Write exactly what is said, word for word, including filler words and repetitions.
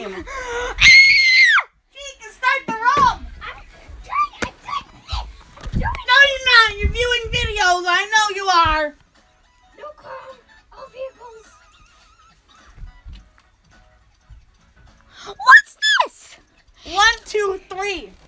game. She can start the room. I'm trying. I'm trying. I'm trying. No, you're not. You're viewing videos. I know you are. No car. All vehicles. What's this? One, two, three.